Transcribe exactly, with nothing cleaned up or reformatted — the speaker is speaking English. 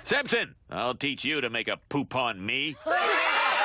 Simpson, I'll teach you to make a poop on me.